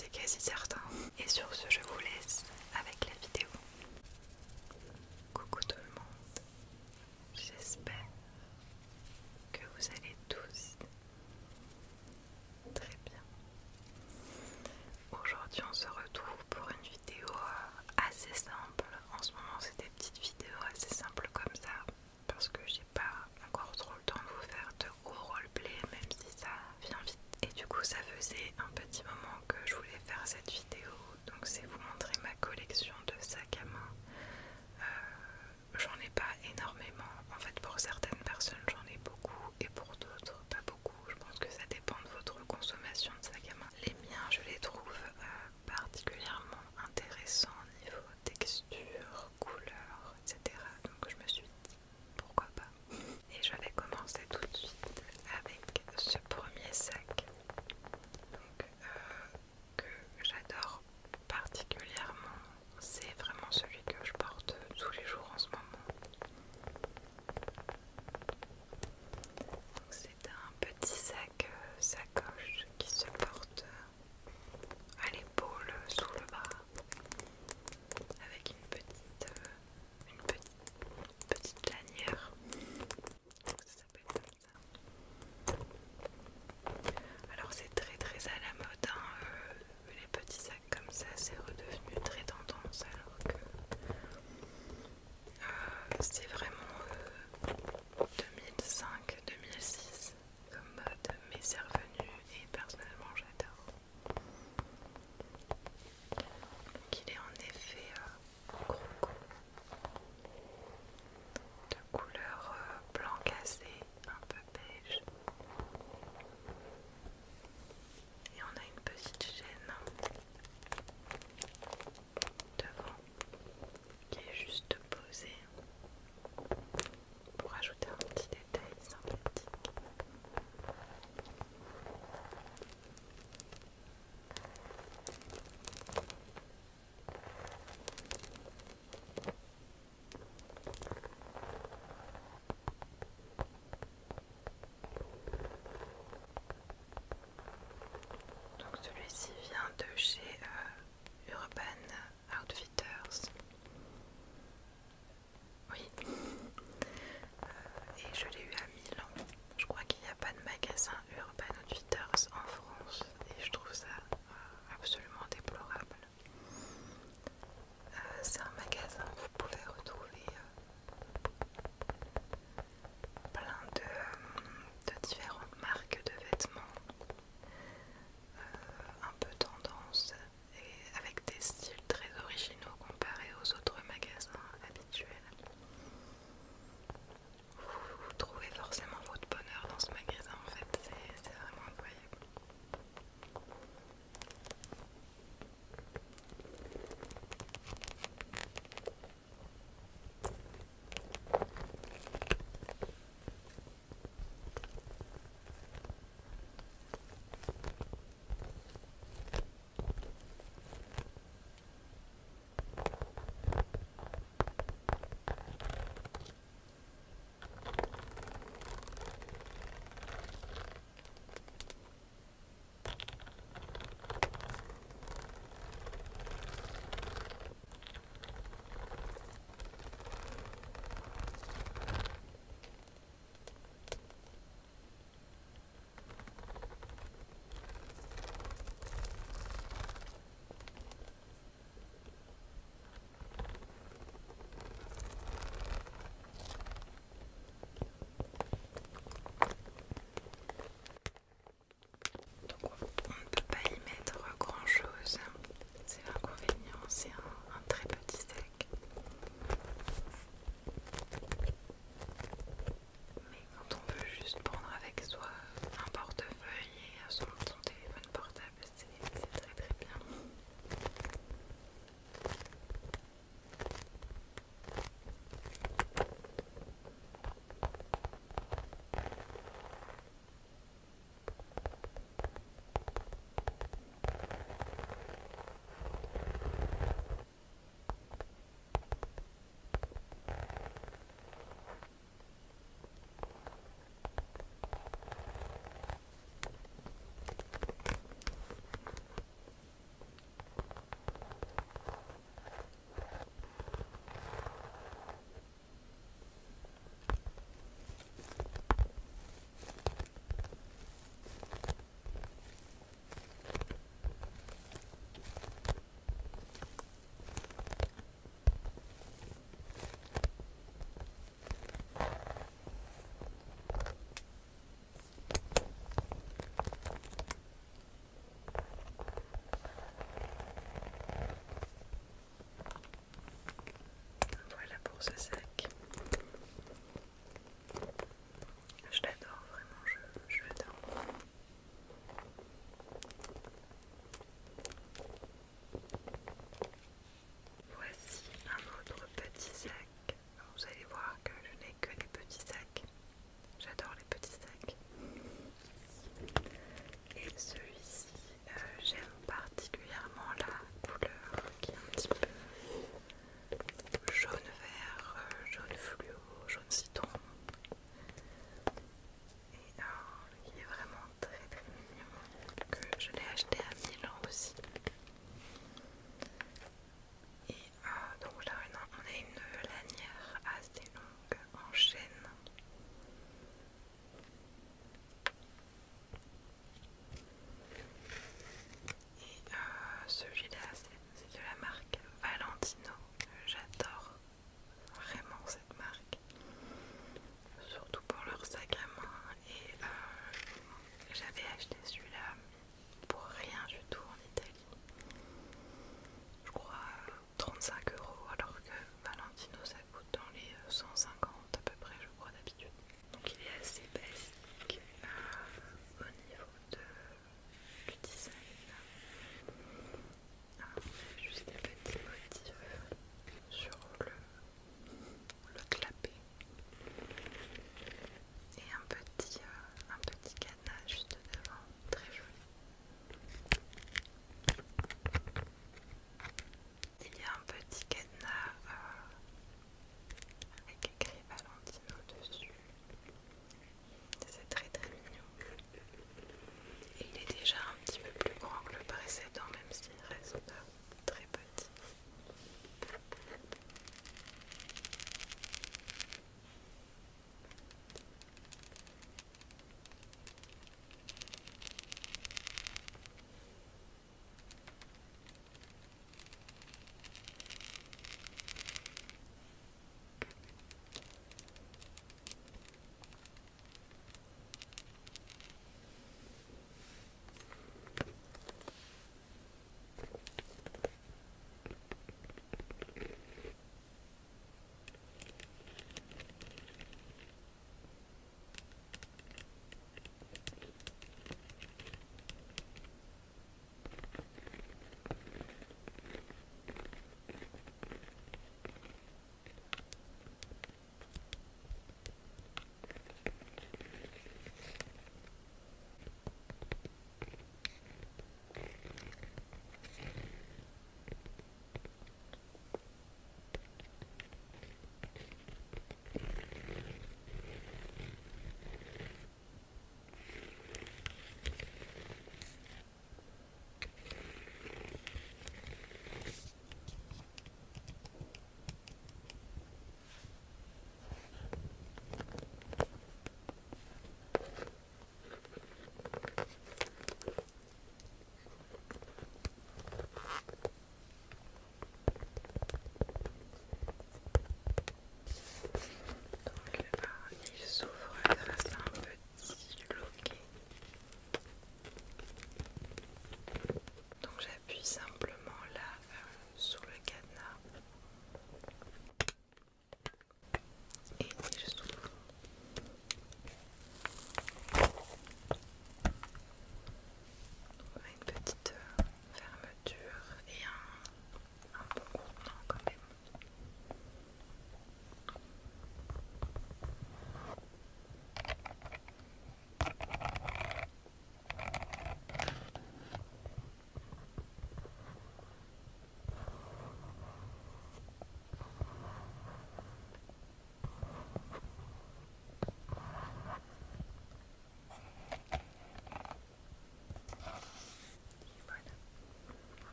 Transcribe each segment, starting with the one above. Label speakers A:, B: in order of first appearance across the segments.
A: c'est quasi certain. Et sur ce, je vous laisse avec la vidéo. Coucou tout le monde, j'espère que vous allez tous très bien. Aujourd'hui on se retrouve pour une vidéo assez simple. En ce moment c'est des petites vidéos assez simples comme ça parce que j'ai pas encore trop le temps de vous faire de gros roleplay, même si ça vient vite. Et du coup ça faisait un petit moment que je voulais faire cette vidéo.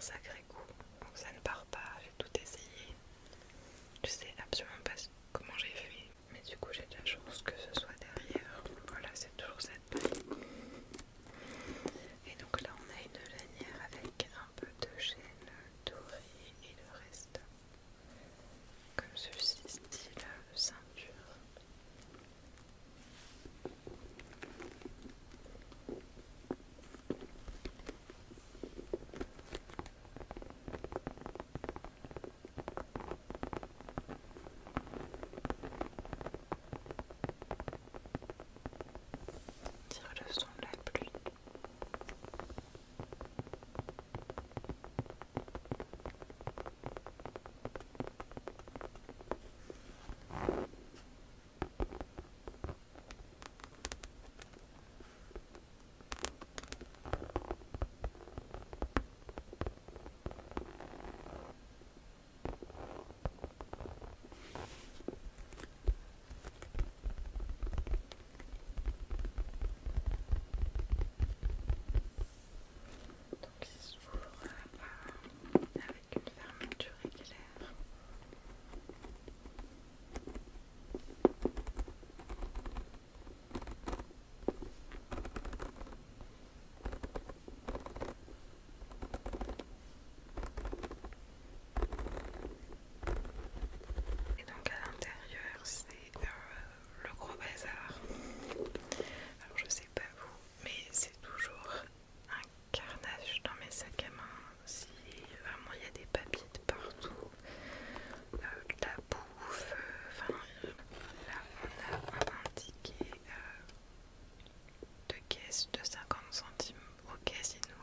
A: sacré coup, donc ça ne part pas, j'ai tout essayé. Je sais absolument pas comment j'ai fait, mais du coup j'ai de la chance que ce soit derrière. Voilà, c'est toujours cette paille. Et donc là on a une lanière avec un peu de chaîne dorée et le reste comme ceci, style ceinture. Tire le son de la pluie. Donc il s'ouvre avec une fermeture éclair. Et donc à l'intérieur c'est le gros bazar. Alors je sais pas vous, mais c'est toujours un carnage dans mes sacs à main. Si vraiment il y a des papiers de partout, de la bouffe, enfin là on a un ticket de caisse de 50 centimes au casino.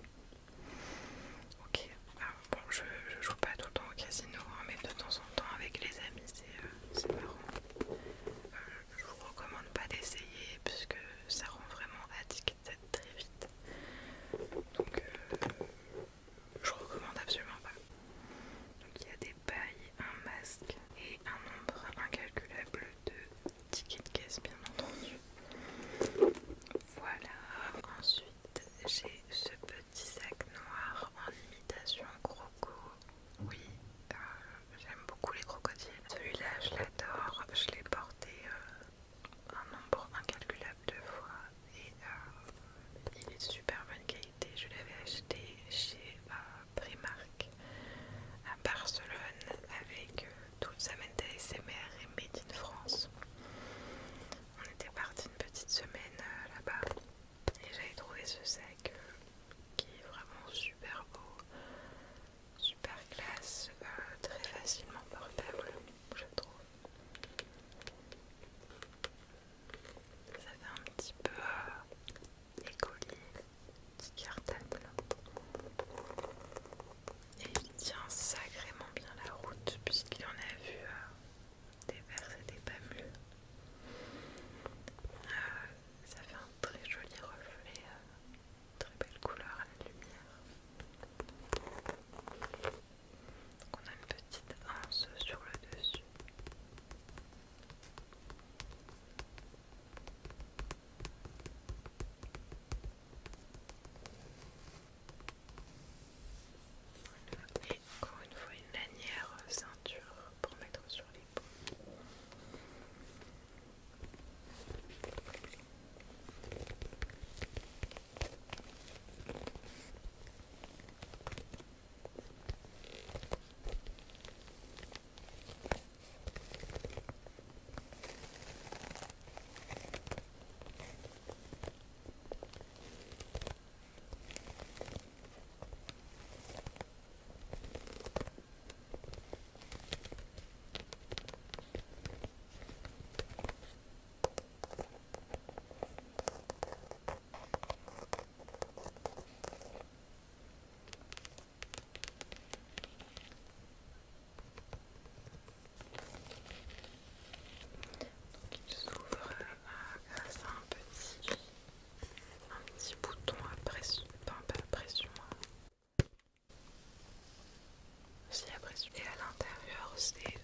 A: Ok, alors, bon je joue pas tout le temps au casino, hein, mais de temps en temps avec les amis c'est marrant. Je vous recommande pas d'essayer puisque ça rend vraiment addict très vite. Donc je recommande absolument pas. Donc il y a des pailles, un masque et un nombre incalculable de tickets de caisse bien entendu. Voilà. Ensuite j'ai ce petit sac noir en imitation croco. Oui, j'aime beaucoup les crocodiles. Celui-là je l'adore, je l'ai porté un nombre incalculable de fois et il est de super bonne qualité. Je l'avais acheté chez Primark à Barcelone avec toute sa mentalité ASMR et Made in France. On était parti une petite semaine là-bas et j'avais trouvé ce sac qui est vraiment super beau, super classe, très facilement portable, je trouve. Ça fait un petit peu écoli, petit cartable. Et il tient sacrément bien la route puisqu'il en a vu des verts et des pas mûrs. Ça fait un très joli reflet, très belle couleur à la lumière. Donc on a une petite anse sur le dessus. Et encore une fois une lanière ceinture pour mettre sur l'épaule. Il s'ouvre grâce à un petit bouton à pression, enfin pas à pression, si à pression. Et à l'intérieur c'est